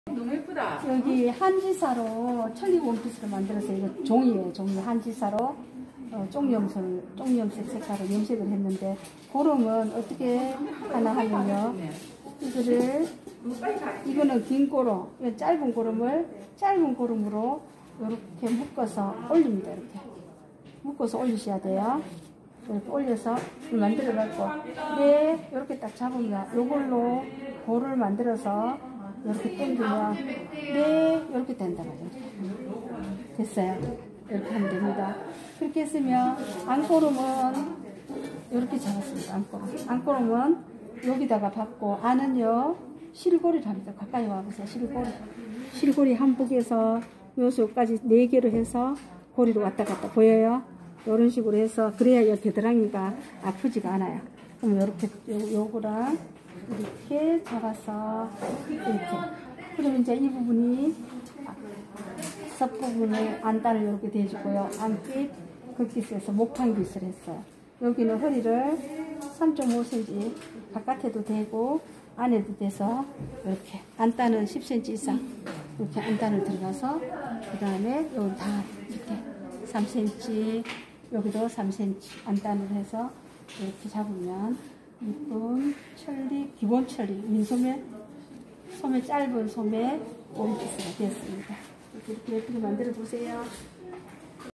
너무 예쁘다. 여기 한지사로 천리 원피스를 만들어서 이거 종이에요. 종이 한지사로 쪽염색 색깔을 염색을 했는데 고름은 어떻게 하나 하면요. 이거는 긴 고름, 짧은 고름으로 이렇게 묶어서 올립니다. 이렇게 묶어서 올리셔야 돼요. 이렇게 올려서 만들어 갖고 이렇게 딱 잡으면 이걸로 볼을 만들어서 이렇게 당기면 이렇게 된다 말이에요. 됐어요. 이렇게 하면 됩니다. 그렇게 했으면 안고름은 이렇게 잡았습니다. 안고름은 여기다가 받고 안은요 실고리를 합니다. 가까이 와보세요. 실고리 한복에서 요소까지 4개로 해서 고리로 왔다 갔다 보여요? 이런 식으로 해서 그래야 이 겨드랑이가 아프지가 않아요. 그럼 이렇게 요거랑 이렇게 잡아서 이렇게. 그러면 이제 이 부분이 섭부분을 안단을 이렇게 대주고요. 안깃, 겉깃에서 목판깃을 했어요. 여기는 허리를 3.5cm 바깥에도 되고 안에도 돼서 이렇게 안단은 10cm 이상 이렇게 안단을 들어가서 그 다음에 여기 다 이렇게 3cm 여기도 3cm 안단을 해서 이렇게 잡으면 이쁜 천리, 기본 천리, 민소매, 소매 짧은 소매 원피스가 되었습니다. 이렇게 예쁘게 만들어 보세요.